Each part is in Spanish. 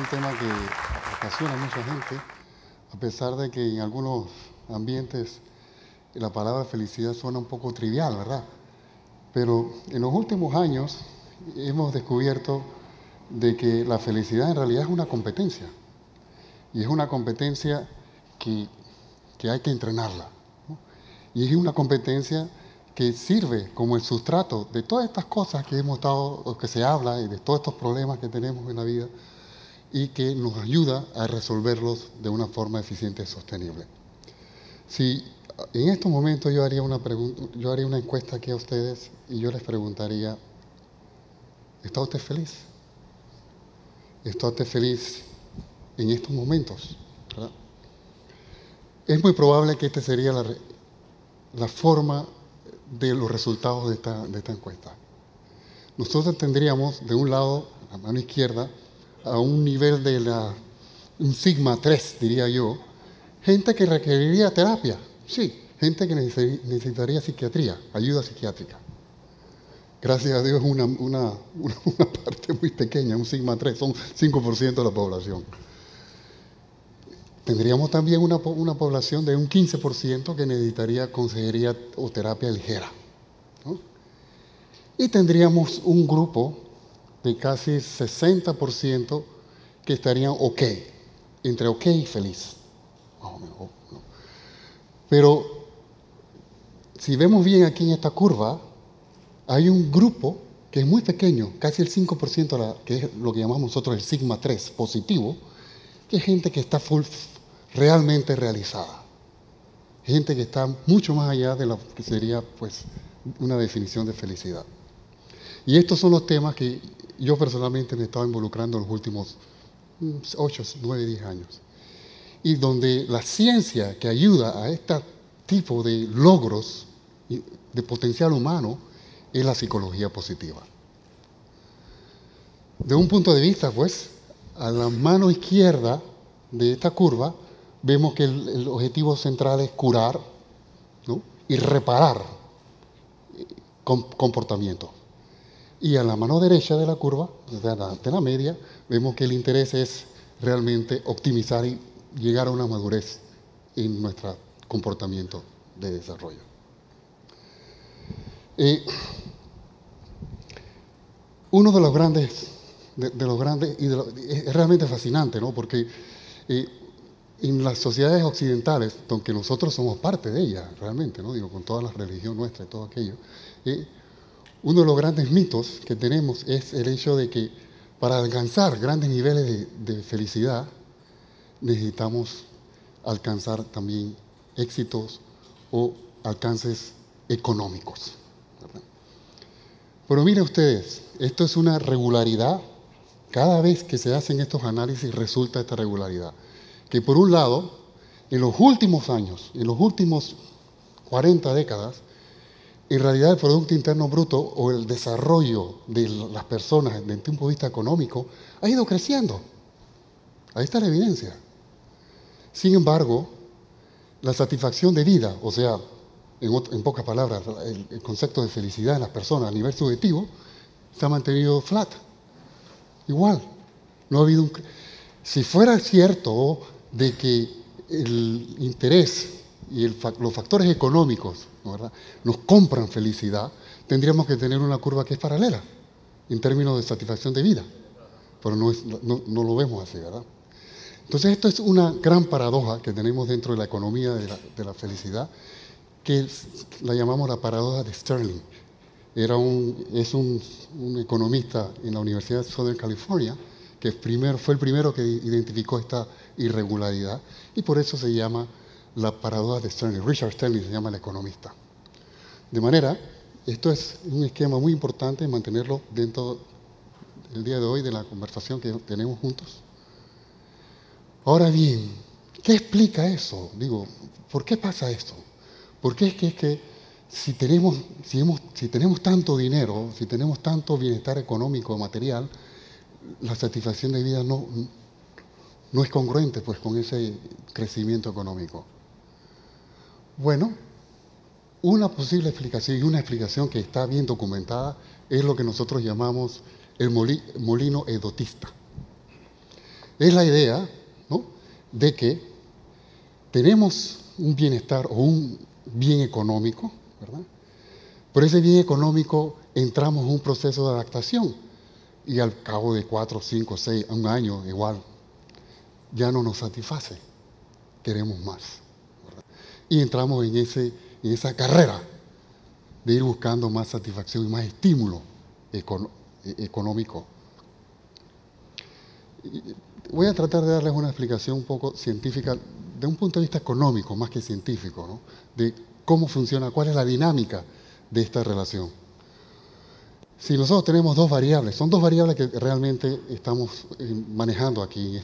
tema que apasiona a mucha gente, a pesar de que en algunos ambientes la palabra felicidad suena un poco trivial, ¿verdad? Pero en los últimos años hemos descubierto de que la felicidad en realidad es una competencia. Y es una competencia que hay que entrenarla, ¿no? Y es una competencia que sirve como el sustrato de todas estas cosas que hemos estado, o que se habla, y de todos estos problemas que tenemos en la vida, y que nos ayuda a resolverlos de una forma eficiente y sostenible. Si en estos momentos yo haría una encuesta aquí a ustedes y yo les preguntaría, ¿está usted feliz? ¿Está usted feliz en estos momentos? ¿Verdad? Es muy probable que esta sería la forma de los resultados de esta encuesta. Nosotros tendríamos, de un lado, la mano izquierda, a un nivel de un sigma 3, diría yo, gente que requeriría terapia, sí, gente que necesitaría psiquiatría, ayuda psiquiátrica. Gracias a Dios es una parte muy pequeña, un sigma 3, son 5% de la población. Tendríamos también una población de un 15% que necesitaría consejería o terapia ligera, ¿no? Y tendríamos un grupo de casi 60% que estarían ok, entre ok y feliz, más o menos, ¿no? Pero si vemos bien aquí en esta curva, hay un grupo que es muy pequeño, casi el 5%, que es lo que llamamos nosotros el sigma 3 positivo, que es gente que está realmente realizada. Gente que está mucho más allá de lo que sería pues una definición de felicidad. Y estos son los temas que yo personalmente me he estado involucrando en los últimos 8, 9, 10 años. Y donde la ciencia que ayuda a este tipo de logros de potencial humano es la psicología positiva. De un punto de vista, pues, a la mano izquierda de esta curva, vemos que el objetivo central es curar, ¿no?, y reparar comportamientos. Y a la mano derecha de la curva, de la media, vemos que el interés es realmente optimizar y llegar a una madurez en nuestro comportamiento de desarrollo. Uno de los grandes, es realmente fascinante, ¿no?, porque en las sociedades occidentales, aunque nosotros somos parte de ellas, realmente, ¿no?, digo, con toda la religión nuestra y todo aquello, uno de los grandes mitos que tenemos es el hecho de que para alcanzar grandes niveles de felicidad necesitamos alcanzar también éxitos o alcances económicos, ¿verdad? Pero miren ustedes, esto es una regularidad. Cada vez que se hacen estos análisis resulta esta regularidad. Que por un lado, en los últimos años, en los últimos 40 décadas, en realidad el Producto Interno Bruto o el desarrollo de las personas desde un punto de vista económico ha ido creciendo. Ahí está la evidencia. Sin embargo, la satisfacción de vida, o sea, en pocas palabras, el concepto de felicidad en las personas a nivel subjetivo, se ha mantenido flat. Igual. No ha habido Si fuera cierto de que el interés y los factores económicos, ¿no?, ¿verdad?, nos compran felicidad, tendríamos que tener una curva que es paralela en términos de satisfacción de vida. Pero no lo vemos así, ¿verdad? Entonces, esto es una gran paradoja que tenemos dentro de la economía de la felicidad, que la llamamos la paradoja de Sterling. Es un economista en la Universidad de Southern California que fue el primero que identificó esta irregularidad, y por eso se llama la paradoja de Sterling. Richard Sterling se llama el economista. De manera, esto es un esquema muy importante mantenerlo dentro del día de hoy de la conversación que tenemos juntos. Ahora bien, ¿qué explica eso? Digo, ¿por qué pasa esto? ¿Por qué es que si tenemos tanto dinero, si tenemos tanto bienestar económico, material, la satisfacción de vida no es congruente pues con ese crecimiento económico? Bueno, una posible explicación, y una explicación que está bien documentada, es lo que nosotros llamamos el molino hedotista. Es la idea, ¿no?, de que tenemos un bienestar o un bien económico, ¿verdad? Por ese bien económico entramos en un proceso de adaptación y al cabo de 4, 5, 6, un año igual, ya no nos satisface, queremos más, ¿verdad? Y entramos en esa carrera de ir buscando más satisfacción y más estímulo económico. Voy a tratar de darles una explicación un poco científica, de un punto de vista económico más que científico, ¿no?, de cómo funciona, cuál es la dinámica de esta relación. Si nosotros tenemos dos variables, son dos variables que realmente estamos manejando aquí,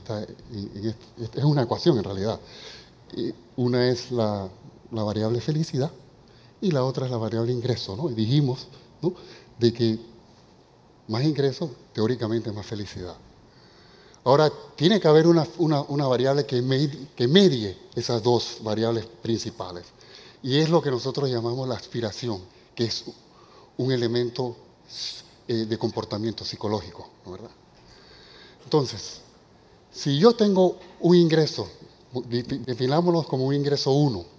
es una ecuación en realidad. Una es la variable felicidad y la otra es la variable ingreso, ¿no? Y dijimos, ¿no?, de que más ingreso, teóricamente más felicidad. Ahora, tiene que haber una variable que medie esas dos variables principales. Y es lo que nosotros llamamos la aspiración, que es un elemento de comportamiento psicológico, ¿no, verdad? Entonces, si yo tengo un ingreso, definámoslo como un ingreso 1, ¿no?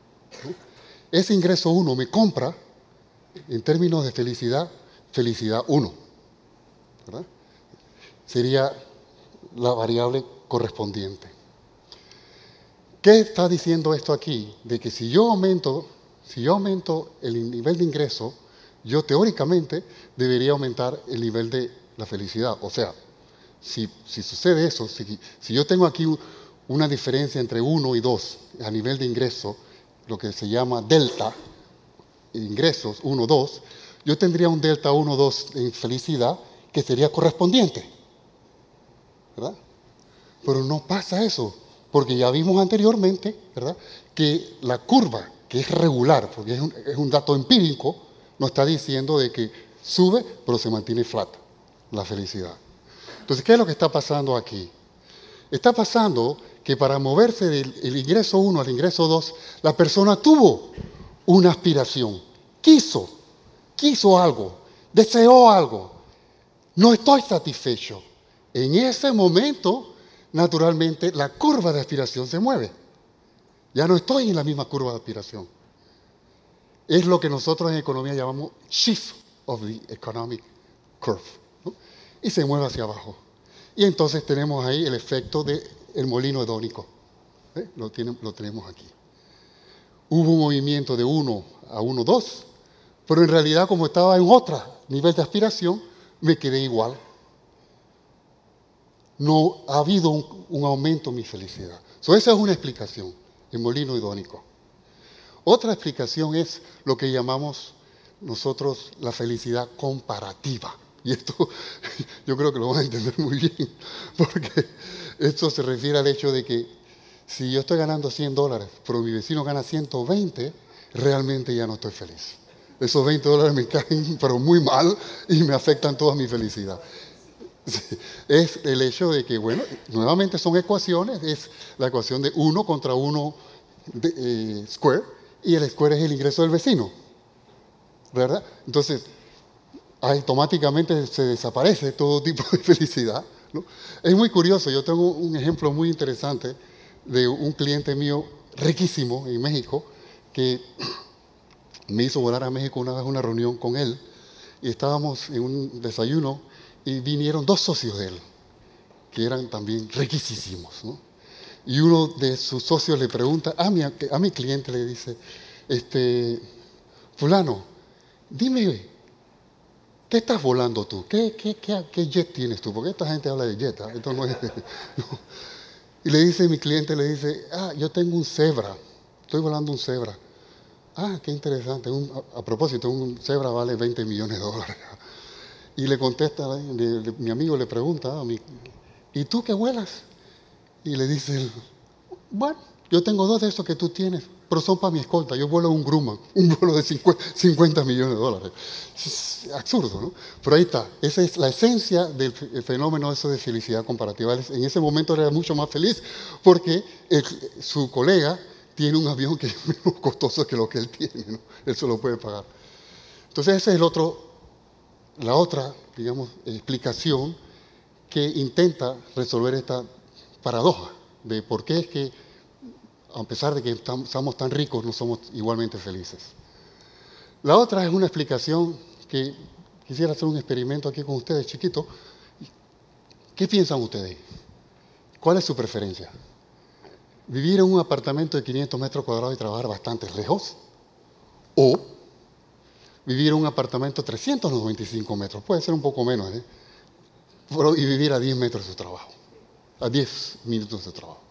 Ese ingreso 1 me compra, en términos de felicidad, felicidad 1, ¿verdad? Sería la variable correspondiente. ¿Qué está diciendo esto aquí? De que si yo aumento el nivel de ingreso, yo teóricamente debería aumentar el nivel de la felicidad. O sea, si sucede eso, si yo tengo aquí una diferencia entre 1 y 2 a nivel de ingreso, lo que se llama delta, ingresos 1, 2, yo tendría un delta 1, 2 en felicidad que sería correspondiente, ¿verdad? Pero no pasa eso, porque ya vimos anteriormente, ¿verdad?, que la curva, que es regular, porque es un dato empírico, nos está diciendo de que sube, pero se mantiene flat la felicidad. Entonces, ¿qué es lo que está pasando aquí? Está pasando que para moverse del ingreso 1 al ingreso 2, la persona tuvo una aspiración, quiso algo, deseó algo, no estoy satisfecho. En ese momento, naturalmente, la curva de aspiración se mueve. Ya no estoy en la misma curva de aspiración. Es lo que nosotros en economía llamamos shift of the economic curve, ¿no? Y se mueve hacia abajo. Y entonces tenemos ahí el efecto del molino hedónico. Lo tenemos aquí. Hubo un movimiento de 1 a 1, 2, pero en realidad, como estaba en otro nivel de aspiración, me quedé igual. No ha habido un aumento en mi felicidad. Esa es una explicación, el molino hedónico. Otra explicación es lo que llamamos nosotros la felicidad comparativa. Y esto yo creo que lo van a entender muy bien, porque esto se refiere al hecho de que si yo estoy ganando $100, pero mi vecino gana 120, realmente ya no estoy feliz. Esos $20 me caen, pero muy mal, y me afectan toda mi felicidad. Sí, es el hecho de que, bueno, nuevamente son ecuaciones, es la ecuación de 1 contra 1 square, y el square es el ingreso del vecino, ¿verdad? Entonces, automáticamente se desaparece todo tipo de felicidad, ¿no? Es muy curioso, yo tengo un ejemplo muy interesante de un cliente mío riquísimo en México, que me hizo volar a México una vez a una reunión con él, y estábamos en un desayuno, y vinieron 2 socios de él, que eran también riquísimos, ¿no? Y uno de sus socios le pregunta a mi cliente, le dice, fulano, dime, ¿qué estás volando tú? ¿Qué jet tienes tú? Porque esta gente habla de jet, ¿eh? Esto no es, no. Y le dice, mi cliente le dice, yo tengo un Zebra, estoy volando un Zebra. Qué interesante, a propósito, un Zebra vale $20 millones. Y le contesta, mi amigo le pregunta, ¿y tú qué vuelas? Y le dice él, bueno, yo tengo 2 de esos que tú tienes, pero son para mi escolta. Yo vuelo un Grumman, un vuelo de $50 millones. Es absurdo, ¿no? Pero ahí está, esa es la esencia del fenómeno eso de felicidad comparativa. En ese momento era mucho más feliz porque su colega tiene un avión que es menos costoso que lo que él tiene, ¿no? Él se lo puede pagar. Entonces ese es la otra, digamos, explicación que intenta resolver esta paradoja de por qué es que, a pesar de que estamos tan ricos, no somos igualmente felices. La otra es una explicación que quisiera hacer un experimento aquí con ustedes, chiquito. ¿Qué piensan ustedes? ¿Cuál es su preferencia? ¿Vivir en un apartamento de 500 metros cuadrados y trabajar bastante lejos? ¿O vivir en un apartamento de 395 metros? Puede ser un poco menos, ¿eh? Y vivir a 10 metros de su trabajo, a 10 minutos de trabajo.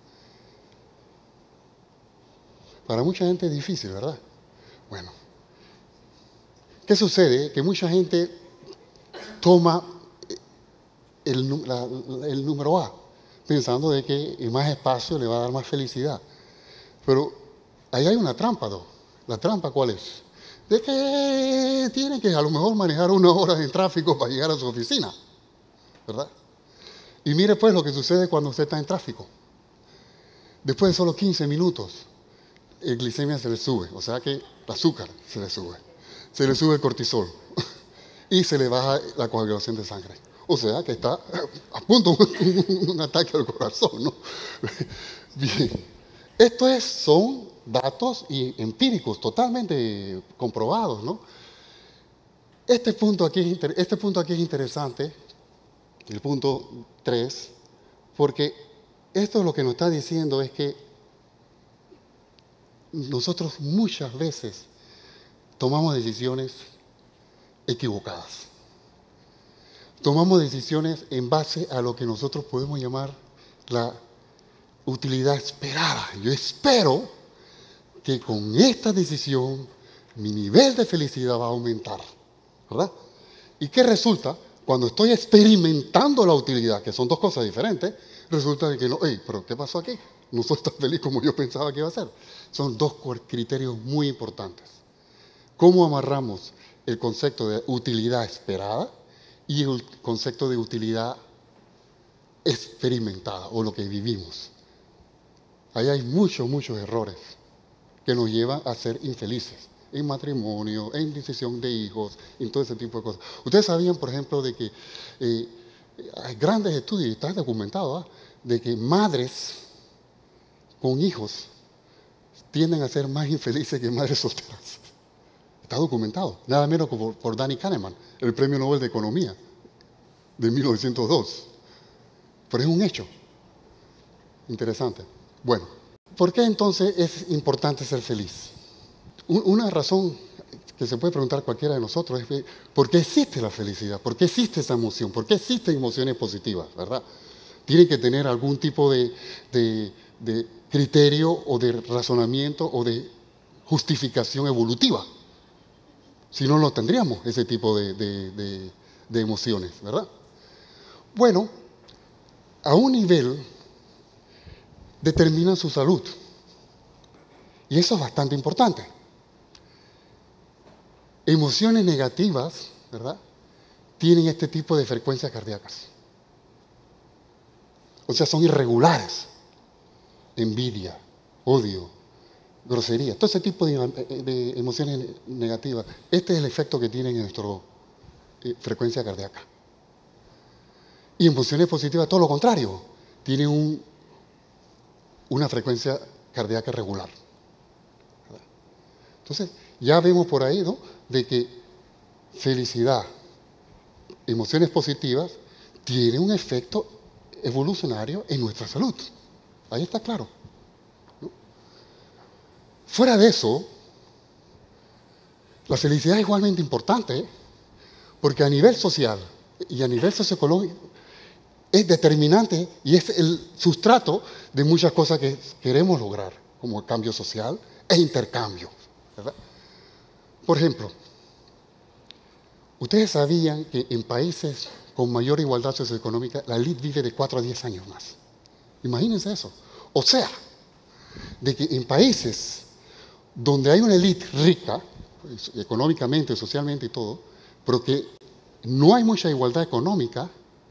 Para mucha gente es difícil, ¿verdad? Bueno, ¿qué sucede? Que mucha gente toma el número A, pensando de que más espacio le va a dar más felicidad. Pero ahí hay una trampa, ¿no? ¿La trampa cuál es? De que tiene que a lo mejor manejar 1 hora en tráfico para llegar a su oficina, ¿verdad? Y mire pues lo que sucede cuando usted está en tráfico. Después de solo 15 minutos, el glicemia se le sube, o sea que el azúcar se le sube el cortisol y se le baja la coagulación de sangre. O sea que está a punto un ataque al corazón, ¿no? Bien, son datos empíricos, totalmente comprobados, ¿no? Este punto aquí es interesante, el punto 3, porque esto lo que nos está diciendo es que nosotros muchas veces tomamos decisiones equivocadas. Tomamos decisiones en base a lo que nosotros podemos llamar la utilidad esperada. Yo espero que con esta decisión mi nivel de felicidad va a aumentar, ¿verdad? ¿Y qué resulta? Cuando estoy experimentando la utilidad, que son dos cosas diferentes, resulta de que no, pero ¿qué pasó aquí? No soy tan feliz como yo pensaba que iba a ser. Son dos criterios muy importantes. ¿Cómo amarramos el concepto de utilidad esperada y el concepto de utilidad experimentada o lo que vivimos? Ahí hay muchos errores que nos llevan a ser infelices en matrimonio, en decisión de hijos, en todo ese tipo de cosas. Ustedes sabían, por ejemplo, de que hay grandes estudios, y está documentado, de que madres con hijos tienden a ser más infelices que madres solteras. Está documentado, nada menos que por Danny Kahneman, el Premio Nobel de Economía de 1902. Pero es un hecho interesante. Bueno, ¿por qué entonces es importante ser feliz? Una razón que se puede preguntar cualquiera de nosotros es ¿por qué existe la felicidad? ¿Por qué existe esa emoción? ¿Por qué existen emociones positivas? ¿Verdad? Tienen que tener algún tipo de criterio o de razonamiento o de justificación evolutiva. Si no, no tendríamos ese tipo de emociones, ¿verdad? Bueno, a un nivel determinan su salud. Y eso es bastante importante. Emociones negativas, ¿verdad?, tienen este tipo de frecuencias cardíacas. O sea, son irregulares. Envidia, odio, grosería, todo ese tipo de emociones negativas. Este es el efecto que tienen en nuestra frecuencia cardíaca. Y emociones positivas, todo lo contrario, tienen una frecuencia cardíaca regular. Entonces, ya vemos por ahí, ¿no?, de que felicidad, emociones positivas, tienen un efecto evolucionario en nuestra salud. Ahí está claro, ¿no? Fuera de eso, la felicidad es igualmente importante, ¿eh? Porque a nivel social y a nivel socioeconómico es determinante y es el sustrato de muchas cosas que queremos lograr, como el cambio social e intercambio, ¿verdad? Por ejemplo, ¿ustedes sabían que en países con mayor igualdad socioeconómica la élite vive de 4 a 10 años más? Imagínense eso. O sea, de que en países donde hay una élite rica, pues, económicamente, socialmente y todo, pero que no hay mucha igualdad económica,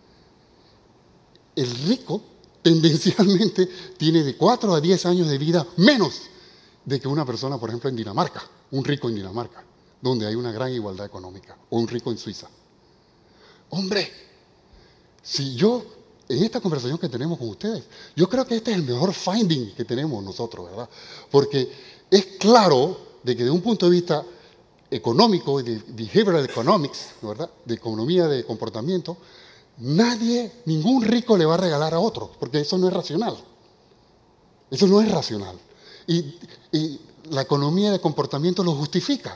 el rico tendencialmente tiene de 4 a 10 años de vida menos de que una persona, por ejemplo, en Dinamarca, un rico en Dinamarca, donde hay una gran igualdad económica, o un rico en Suiza. Hombre, si yo en esta conversación que tenemos con ustedes, yo creo que este es el mejor finding que tenemos nosotros, ¿verdad? Porque es claro de que de un punto de vista económico, de behavioral economics, ¿verdad? De economía de comportamiento, ningún rico le va a regalar a otro, porque eso no es racional. Eso no es racional. Y la economía de comportamiento lo justifica.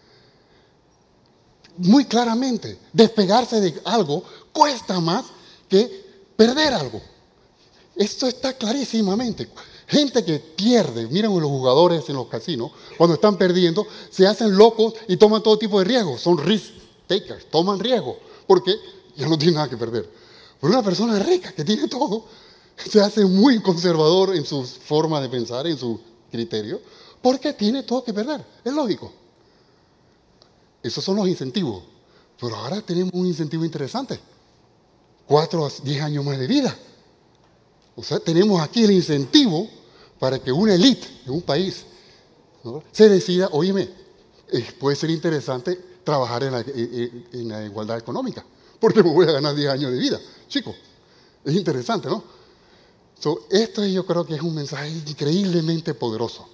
Muy claramente, despegarse de algo cuesta más que perder algo. Esto está clarísimamente. Gente que pierde, miren los jugadores en los casinos, cuando están perdiendo, se hacen locos y toman todo tipo de riesgos. Son risk takers, toman riesgos, porque ya no tienen nada que perder. Pero una persona rica que tiene todo, se hace muy conservador en su forma de pensar, en su criterio, porque tiene todo que perder. Es lógico. Esos son los incentivos. Pero ahora tenemos un incentivo interesante. 4 a 10 años más de vida. O sea, tenemos aquí el incentivo para que una élite de un país, ¿no?, se decida, óyeme, puede ser interesante trabajar en la igualdad económica, porque me voy a ganar 10 años de vida. Chicos, es interesante, ¿no? Esto yo creo que es un mensaje increíblemente poderoso.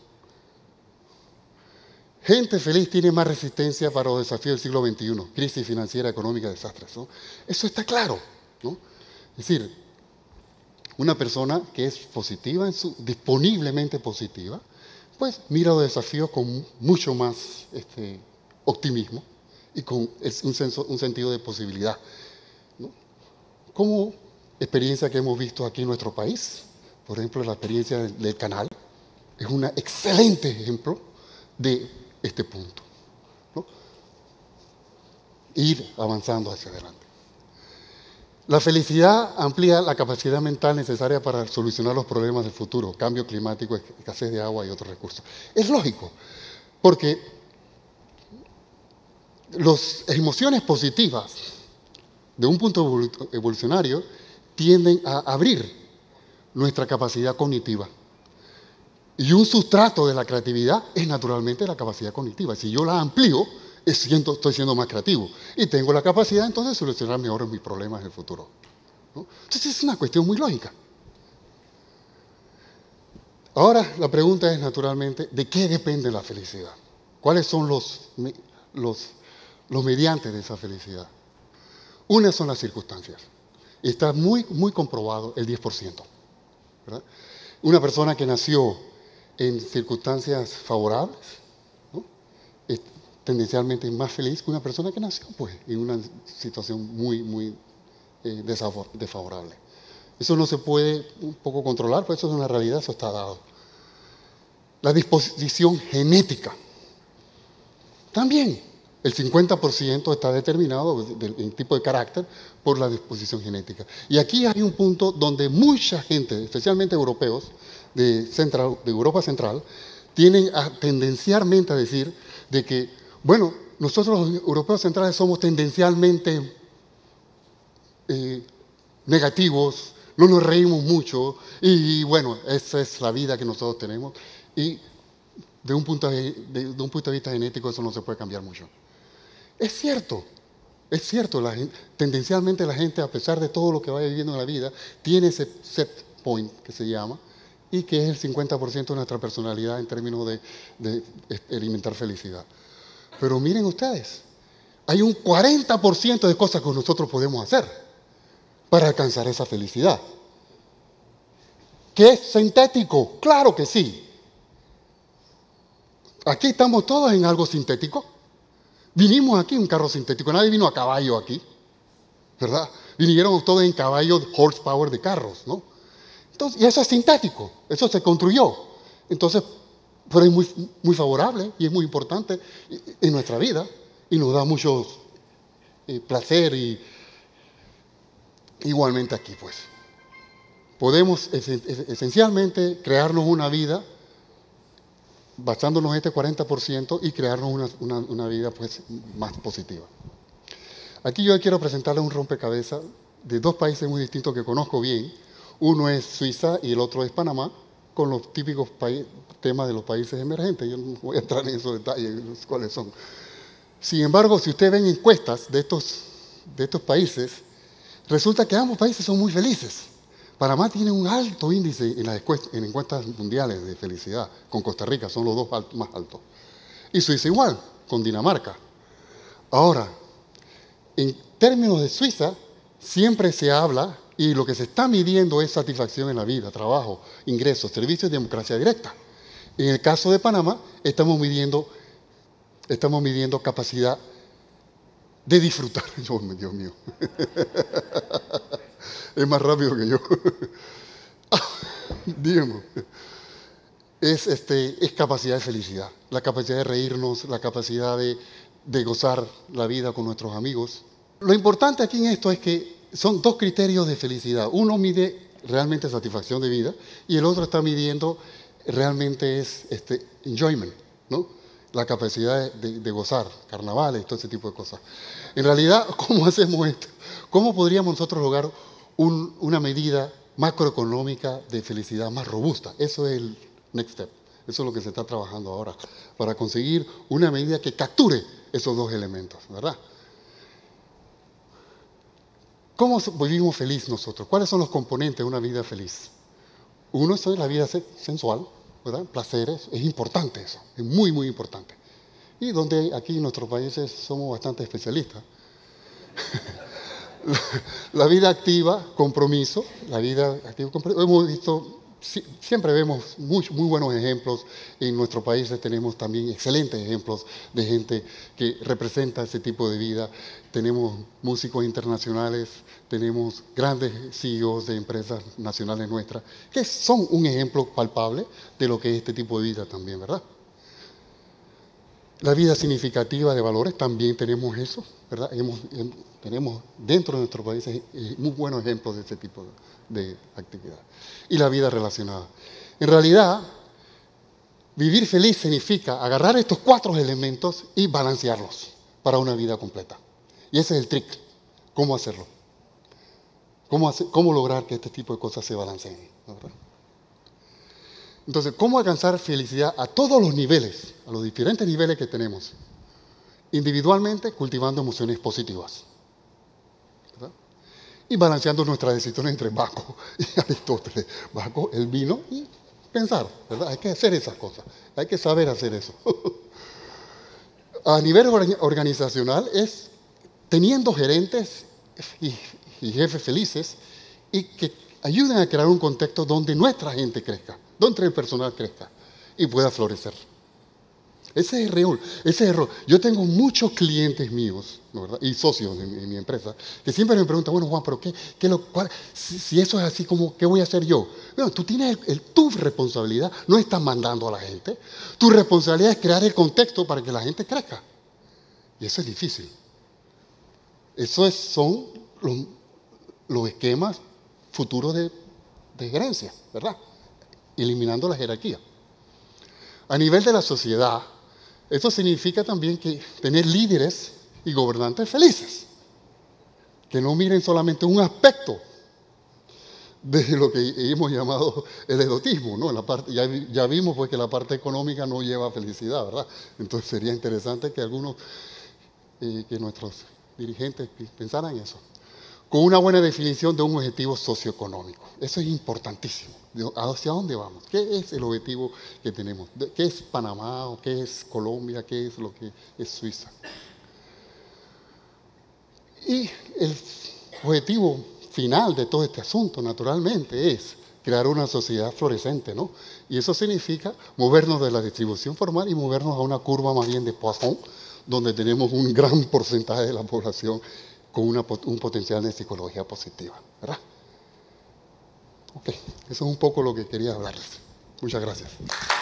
Gente feliz tiene más resistencia para los desafíos del siglo XXI, crisis financiera, económica, desastres, ¿no? Eso está claro, ¿no? Es decir, una persona que es positiva, disponiblemente positiva, pues mira los desafíos con mucho más optimismo y con un sentido de posibilidad, ¿no? Como experiencia que hemos visto aquí en nuestro país, por ejemplo, la experiencia del canal, es un excelente ejemplo de este punto, ¿no? Ir avanzando hacia adelante. La felicidad amplía la capacidad mental necesaria para solucionar los problemas del futuro, cambio climático, escasez de agua y otros recursos. Es lógico, porque las emociones positivas, de un punto evolucionario, tienden a abrir nuestra capacidad cognitiva. Y un sustrato de la creatividad es naturalmente la capacidad cognitiva. Si yo la amplío, estoy siendo más creativo. Y tengo la capacidad entonces de solucionar mejor mis problemas en el futuro, ¿no? Entonces es una cuestión muy lógica. Ahora la pregunta es naturalmente, ¿de qué depende la felicidad? ¿Cuáles son los mediantes de esa felicidad? Una son las circunstancias. Está muy, muy comprobado el 10%, ¿verdad? Una persona que nació en circunstancias favorables, ¿no?, es tendencialmente más feliz que una persona que nació pues, en una situación muy, muy desfavorable. Eso no se puede un poco controlar, pero eso es una realidad, eso está dado. La disposición genética. También el 50% está determinado del tipo de carácter por la disposición genética. Y aquí hay un punto donde mucha gente, especialmente europeos, de Europa Central, tienen tendencialmente a decir de que, bueno, nosotros los europeos centrales somos tendencialmente negativos, no nos reímos mucho y bueno, esa es la vida que nosotros tenemos y de un punto de vista genético eso no se puede cambiar mucho. Es cierto, tendencialmente la gente, a pesar de todo lo que vaya viviendo en la vida, tiene ese set point que se llama, y que es el 50% de nuestra personalidad en términos de experimentar felicidad. Pero miren ustedes, hay un 40% de cosas que nosotros podemos hacer para alcanzar esa felicidad. ¿Qué es sintético? Claro que sí. Aquí estamos todos en algo sintético. Vinimos aquí en un carro sintético, nadie vino a caballo aquí, ¿verdad? Vinieron todos en caballo, horsepower de carros, ¿no? Entonces, y eso es sintético, eso se construyó. Entonces, pero es muy, muy favorable y es muy importante en nuestra vida y nos da mucho placer y igualmente aquí, pues. Podemos esencialmente crearnos una vida basándonos en este 40% y crearnos una vida pues, más positiva. Aquí yo quiero presentarles un rompecabezas de dos países muy distintos que conozco bien. Uno es Suiza y el otro es Panamá, con los típicos temas de los países emergentes. Yo no voy a entrar en esos detalles, cuáles son. Sin embargo, si ustedes ven encuestas de estos países, resulta que ambos países son muy felices. Panamá tiene un alto índice en encuestas mundiales de felicidad, con Costa Rica, son los dos más altos. Y Suiza igual, con Dinamarca. Ahora, en términos de Suiza, siempre se habla y lo que se está midiendo es satisfacción en la vida, trabajo, ingresos, servicios y democracia directa. En el caso de Panamá, estamos midiendo capacidad de disfrutar. Oh, Dios mío. Es más rápido que yo. Dígame. Es capacidad de felicidad, la capacidad de reírnos, la capacidad de gozar la vida con nuestros amigos. Lo importante aquí en esto es que son dos criterios de felicidad. Uno mide realmente satisfacción de vida y el otro está midiendo realmente es enjoyment, ¿no? La capacidad de gozar, carnavales, todo ese tipo de cosas. En realidad, ¿cómo hacemos esto? ¿Cómo podríamos nosotros lograr una medida macroeconómica de felicidad más robusta? Eso es el next step. Eso es lo que se está trabajando ahora, para conseguir una medida que capture esos dos elementos, ¿verdad? ¿Cómo vivimos feliz nosotros? ¿Cuáles son los componentes de una vida feliz? Uno es la vida sensual, ¿verdad? Placeres, es importante eso, es muy, muy importante. Y donde aquí en nuestros países somos bastante especialistas. La vida activa, compromiso, hemos visto, siempre vemos muy buenos ejemplos. En nuestros países tenemos también excelentes ejemplos de gente que representa ese tipo de vida. Tenemos músicos internacionales, tenemos grandes CEOs de empresas nacionales nuestras, que son un ejemplo palpable de lo que es este tipo de vida también, ¿verdad? La vida significativa de valores, también tenemos eso, ¿verdad? Tenemos dentro de nuestros países muy buenos ejemplos de este tipo de actividad. Y la vida relacionada. En realidad, vivir feliz significa agarrar estos 4 elementos y balancearlos para una vida completa. Y ese es el trick. ¿Cómo hacerlo? ¿Cómo lograr que este tipo de cosas se balanceen? ¿Verdad? Entonces, ¿cómo alcanzar felicidad a todos los niveles, a los diferentes niveles que tenemos? Individualmente, cultivando emociones positivas, ¿verdad? Y balanceando nuestras decisiones entre Baco y Aristóteles. Baco, el vino y pensar, ¿verdad? Hay que hacer esas cosas, hay que saber hacer eso. A nivel organizacional es teniendo gerentes y jefes felices y que ayuden a crear un contexto donde nuestra gente crezca, donde el personal crezca y pueda florecer. Ese es el error. Yo tengo muchos clientes míos, ¿no, verdad? Y socios en mi empresa, que siempre me preguntan, bueno, Juan, pero si eso es así, ¿qué voy a hacer yo? Bueno, tú tienes tu responsabilidad, no estás mandando a la gente. Tu responsabilidad es crear el contexto para que la gente crezca. Y eso es difícil. Son los esquemas futuros de gerencia, ¿verdad? Eliminando la jerarquía. A nivel de la sociedad, esto significa también que tener líderes y gobernantes felices, que no miren solamente un aspecto de lo que hemos llamado el edotismo, ¿no? Ya vimos pues que la parte económica no lleva a felicidad, ¿verdad? Entonces sería interesante que que nuestros dirigentes pensaran eso. Con una buena definición de un objetivo socioeconómico. Eso es importantísimo. ¿Hacia dónde vamos? ¿Qué es el objetivo que tenemos? ¿Qué es Panamá? ¿O qué es Colombia? ¿Qué es lo que es Suiza? Y el objetivo final de todo este asunto, naturalmente, es crear una sociedad florecente, ¿no? Y eso significa movernos de la distribución formal y movernos a una curva más bien de Poisson, donde tenemos un gran porcentaje de la población con un potencial de psicología positiva, ¿verdad? Ok, eso es un poco lo que quería hablarles. Muchas gracias.